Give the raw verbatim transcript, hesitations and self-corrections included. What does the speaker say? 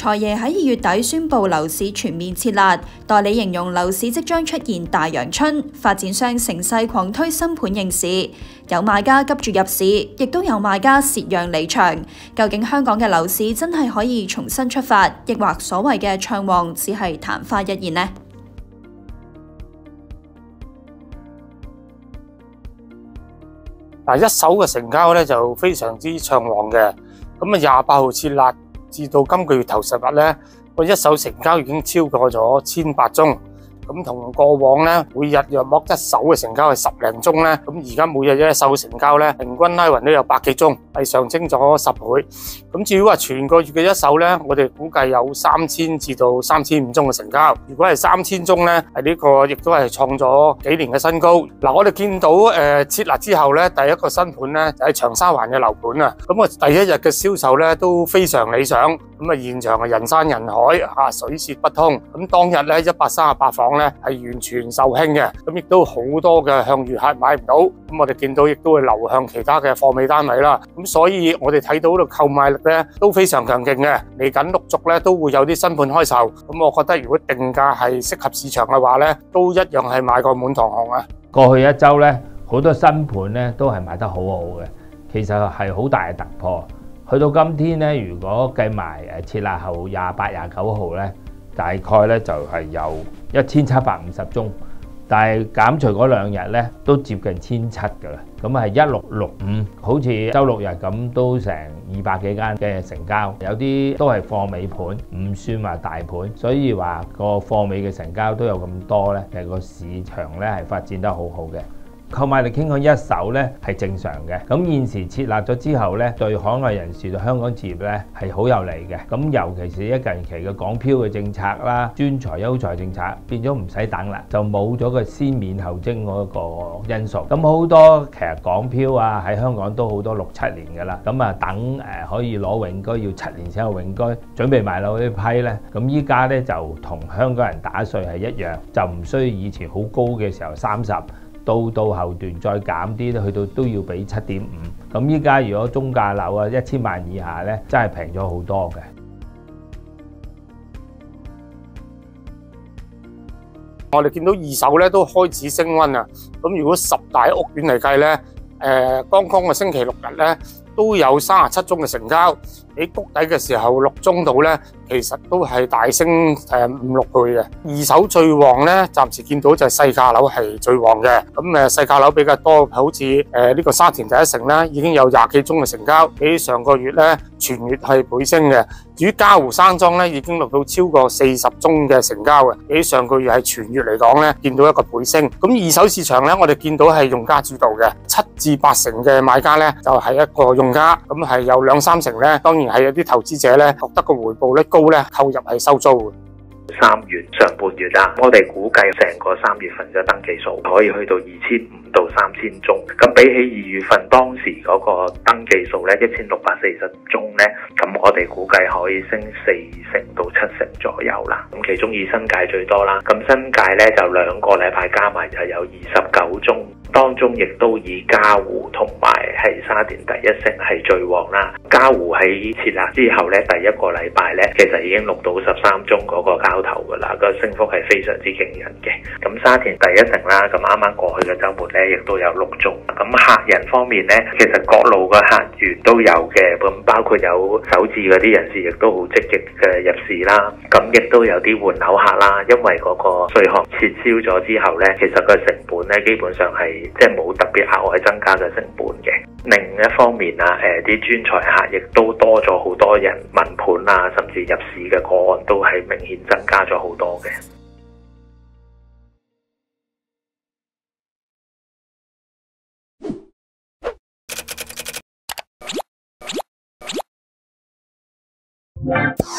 財爺喺二月底宣布樓市全面撤辣，代理形容樓市即將出現大陽春，發展商乘勢狂推新盤應市，有買家急住入市，亦都有買家蝕讓離場。究竟香港嘅樓市真係可以重新出發，抑或所謂嘅暢旺只係曇花一現呢？ 嗱，一手嘅成交咧就非常之暢旺嘅，咁啊廿八號撤辣至到今個月頭十日咧，個一手成交已經超過咗千八宗。咁同過往咧，每日約莫一手嘅成交係十零宗咧，咁而家每日一手嘅成交咧，平均拉勻都有百幾宗，係上升咗十倍。咁至於話全個月嘅一手咧，我哋估計有三千至到三千五宗嘅成交。如果係三千宗咧，係呢個亦都係創咗幾年嘅新高。嗱，我哋見到誒撤辣之後咧，第一個新盤咧就係長沙灣嘅樓盤啊。咁啊，第一日嘅銷售咧都非常理想。咁啊，現場係人山人海，嚇水泄不通。咁當日咧一百三十八房咧係完全售罄嘅，咁亦都好多嘅向隅客買唔到。咁我哋見到亦都會流向其他嘅貨尾單位啦。咁所以我哋睇到個購買力咧都非常強勁嘅。嚟緊陸續咧都會有啲新盤開售。咁我覺得如果定價係適合市場嘅話咧，都一樣係買個滿堂紅啊！ 過去一週咧，好多新盤咧都係賣得好好嘅，其實係好大嘅突破。去到今天咧，如果計埋誒撤辣後廿八、廿九號咧，大概咧就係有一千七百五十宗，但係減除嗰兩日咧都接近千七㗎啦。咁係一六六五，好似週六日咁都成二百幾間嘅成交，有啲都係貨尾盤，唔算話大盤，所以話個貨尾嘅成交都有咁多咧，其實個市場咧係發展得好好嘅。購買力傾向一手咧係正常嘅，咁現時撤辣咗之後咧，對海外人士對香港置業咧係好有利嘅。咁尤其是一近期嘅港漂嘅政策啦、專才優才政策，變咗唔使等啦，就冇咗個先免後徵嗰個因素。咁好多其實港漂啊喺香港都好多六七年㗎啦，咁啊等誒可以攞永居要七年先有永居，準備買樓呢批咧，咁依家咧就同香港人打稅係一樣，就唔需要以前好高嘅時候三十。到到後段再減啲咧，去到都要俾七點五。咁依家如果中價樓啊一千萬以下咧，真係平咗好多嘅。 我哋見到二手咧都開始升溫啊！咁如果十大屋苑嚟計咧，誒剛剛嘅星期六日咧都有三十七宗嘅成交，喺谷底嘅時候六宗度咧，其實都係大升誒五六倍嘅。二手最旺咧，暫時見到就係細價樓係最旺嘅。咁誒細價樓比較多，好似誒呢個沙田第一城咧，已經有廿幾宗嘅成交，比上個月咧全月係倍升嘅。至於嘉湖山莊咧，已經錄到超過四十宗嘅成交嘅，比上個月係全月嚟講咧，見到一個倍升。咁二手市場咧，我哋見到係用家主導嘅，七至八成嘅買家咧就係一個用家，咁係有兩三成咧，當然係有啲投資者咧覺得個回報率高咧，購入係收租嘅。 三月上半月啦，我哋估計成個三月份嘅登記數可以去到二千五到三千宗，咁比起二月份當時嗰個登記數咧一千六百四十宗咧，咁我哋估計可以升四成到七成左右啦。咁其中以新界最多啦，咁新界咧就兩個禮拜加埋就有二十九宗，當中亦都以嘉湖同埋係沙田第一城係最旺啦。嘉湖喺撤辣之後咧，第一個禮拜咧其實已經錄到十三宗嗰個交投噶啦，個升幅係非常之驚人嘅。咁沙田第一城啦，咁啱啱過去嘅週末咧，亦都有六宗。咁客人方面咧，其實各路嘅客源都有嘅，咁包括有首置嗰啲人士，亦都好積極嘅入市啦。咁亦都有啲換樓客啦，因為嗰個稅項撤銷咗之後咧，其實個成本咧基本上係即係冇特別額外增加嘅成本嘅。另一方面啊，誒啲專才客亦都多咗好多人問盤啊，甚至入市嘅個案都係明顯增加咗好多嘅。 Yeah.